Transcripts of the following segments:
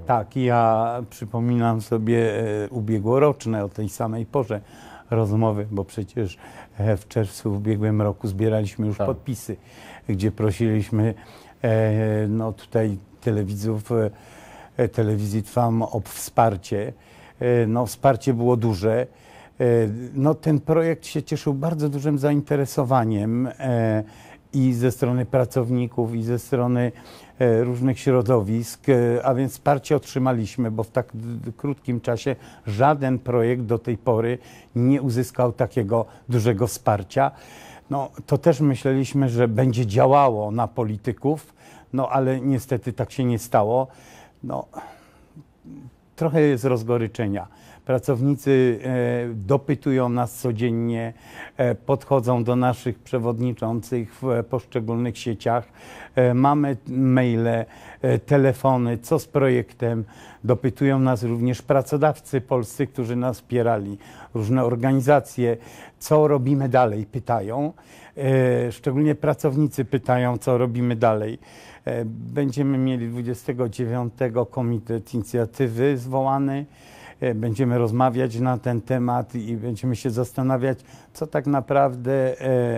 Tak, ja przypominam sobie ubiegłoroczne o tej samej porze rozmowy, bo przecież w czerwcu w ubiegłym roku zbieraliśmy już podpisy, gdzie prosiliśmy no tutaj telewizji Trwam o wsparcie. No wsparcie było duże. No ten projekt się cieszył bardzo dużym zainteresowaniem i ze strony pracowników, i ze strony różnych środowisk, a więc wsparcie otrzymaliśmy, bo w tak krótkim czasie żaden projekt do tej pory nie uzyskał takiego dużego wsparcia. No, to też myśleliśmy, że będzie działało na polityków, no ale niestety tak się nie stało. No, trochę jest rozgoryczenia. Pracownicy dopytują nas codziennie, podchodzą do naszych przewodniczących w poszczególnych sieciach. Mamy maile, telefony, co z projektem. Dopytują nas również pracodawcy polscy, którzy nas wspierali. Różne organizacje, co robimy dalej, pytają. Szczególnie pracownicy pytają, co robimy dalej. Będziemy mieli 29 Komitet Inicjatywy zwołany. Będziemy rozmawiać na ten temat i będziemy się zastanawiać, co tak naprawdę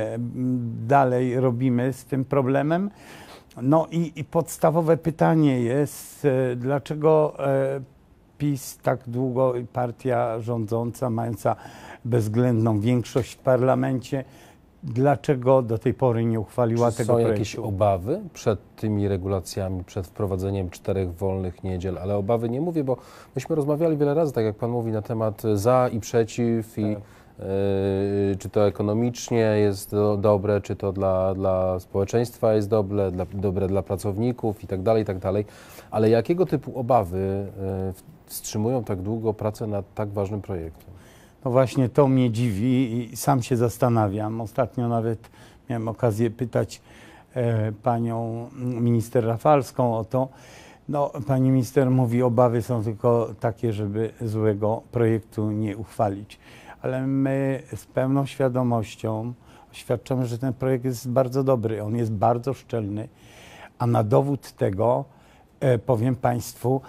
dalej robimy z tym problemem. No i podstawowe pytanie jest, dlaczego PiS tak długo, partia rządząca, mająca bezwzględną większość w parlamencie, dlaczego do tej pory nie uchwaliła tego projektu? Są jakieś obawy przed tymi regulacjami, przed wprowadzeniem 4 wolnych niedziel? Ale obawy nie mówię, bo myśmy rozmawiali wiele razy, tak jak Pan mówi, na temat za i przeciw i czy to ekonomicznie jest dobre, czy to dla społeczeństwa jest dobre dla pracowników i tak dalej. Ale jakiego typu obawy wstrzymują tak długo pracę nad tak ważnym projektem? No właśnie to mnie dziwi i sam się zastanawiam. Ostatnio nawet miałem okazję pytać panią minister Rafalską o to. No, pani minister mówi, obawy są tylko takie, żeby złego projektu nie uchwalić. Ale my z pełną świadomością oświadczamy, że ten projekt jest bardzo dobry, on jest bardzo szczelny, a na dowód tego powiem państwu,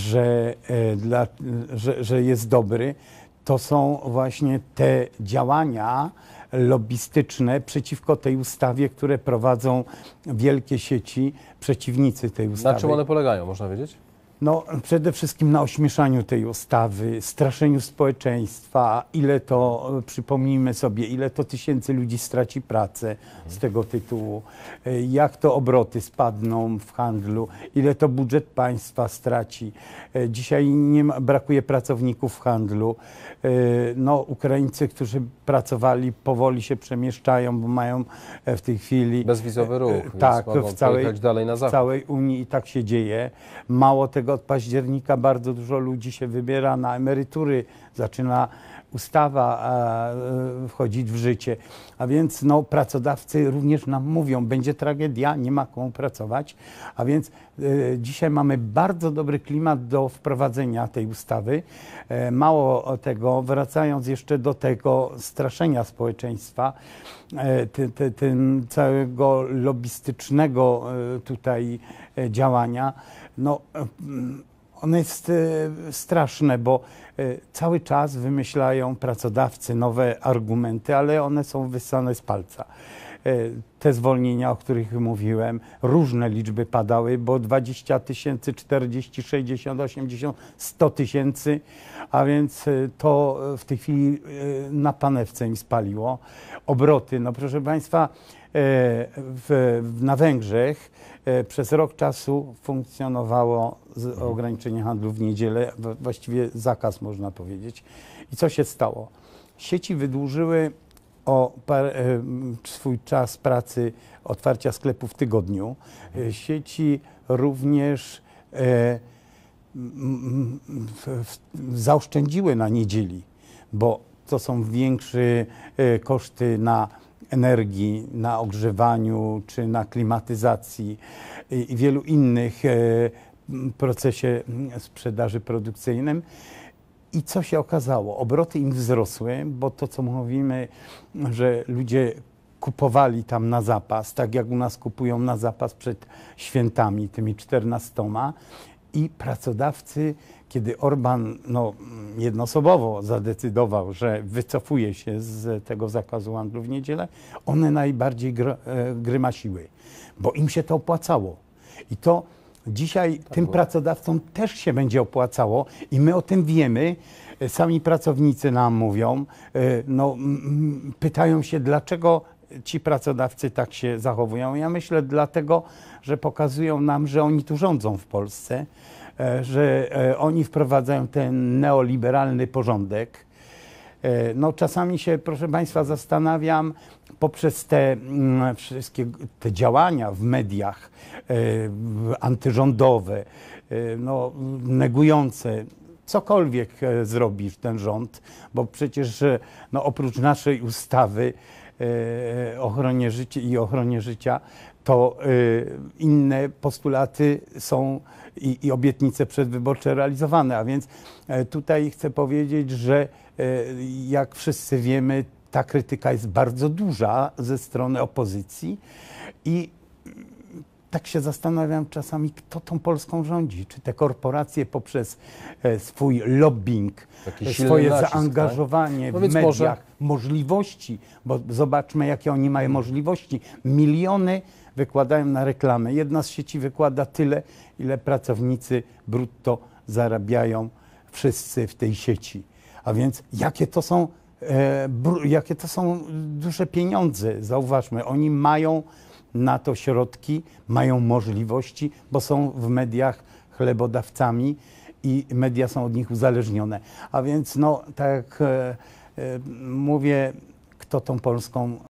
że jest dobry. To są właśnie te działania lobbystyczne przeciwko tej ustawie, które prowadzą wielkie sieci, przeciwnicy tej ustawy. Na czym one polegają, można wiedzieć? No, przede wszystkim na ośmieszaniu tej ustawy, straszeniu społeczeństwa, ile to, przypomnijmy sobie, ile to tysięcy ludzi straci pracę z tego tytułu, jak to obroty spadną w handlu, ile to budżet państwa straci. Dzisiaj brakuje pracowników w handlu. No, Ukraińcy, którzy pracowali, powoli się przemieszczają, bo mają w tej chwili... Bezwizowy ruch, tak, więc mogą pojechać dalej na zachód. W całej Unii i tak się dzieje. Mało tego, od października bardzo dużo ludzi się wybiera na emerytury, zaczyna ustawa wchodzić w życie. A więc no, pracodawcy również nam mówią, będzie tragedia, nie ma komu pracować. A więc dzisiaj mamy bardzo dobry klimat do wprowadzenia tej ustawy. Mało tego, wracając jeszcze do tego straszenia społeczeństwa, tym całego lobbystycznego tutaj działania, no, one jest straszne, bo cały czas wymyślają pracodawcy nowe argumenty, ale one są wyssane z palca. Te zwolnienia, o których mówiłem, różne liczby padały, bo 20 000, 40, 60, 80, 100 000, a więc to w tej chwili na panewce mi spaliło. Obroty, no proszę państwa, na Węgrzech przez rok czasu funkcjonowało ograniczenie handlu w niedzielę, właściwie zakaz można powiedzieć. I co się stało? Sieci wydłużyły swój czas pracy otwarcia sklepu w tygodniu. Sieci również zaoszczędziły na niedzieli, bo to są większe koszty na energii, na ogrzewaniu czy na klimatyzacji i wielu innych procesie sprzedaży produkcyjnym. I co się okazało? Obroty im wzrosły, bo to, co mówimy, że ludzie kupowali tam na zapas, tak jak u nas kupują na zapas przed świętami, tymi 14, i pracodawcy, kiedy Orban jednoosobowo zadecydował, że wycofuje się z tego zakazu handlu w niedzielę, one najbardziej grymasiły, bo im się to opłacało. I to dzisiaj tym pracodawcom też się będzie opłacało i my o tym wiemy. Sami pracownicy nam mówią, pytają się, dlaczego ci pracodawcy tak się zachowują. Ja myślę dlatego, że pokazują nam, że oni tu rządzą w Polsce, że oni wprowadzają ten neoliberalny porządek. Czasami się, proszę Państwa, zastanawiam, poprzez te wszystkie te działania w mediach antyrządowe, negujące cokolwiek zrobisz ten rząd, bo przecież oprócz naszej ustawy o ochronie życia i ochronie życia, to inne postulaty są i obietnice przedwyborcze realizowane. A więc tutaj chcę powiedzieć, że jak wszyscy wiemy, ta krytyka jest bardzo duża ze strony opozycji i tak się zastanawiam czasami, kto tą Polską rządzi. Czy te korporacje poprzez swój lobbying, swoje nacisk, zaangażowanie tak? w mediach, możliwości, bo zobaczmy, jakie oni mają możliwości. Miliony wykładają na reklamę. Jedna z sieci wykłada tyle, ile pracownicy brutto zarabiają wszyscy w tej sieci. A więc jakie to są duże pieniądze. Zauważmy, oni mają na to środki, mają możliwości, bo są w mediach chlebodawcami i media są od nich uzależnione. A więc tak jak mówię, kto tą Polską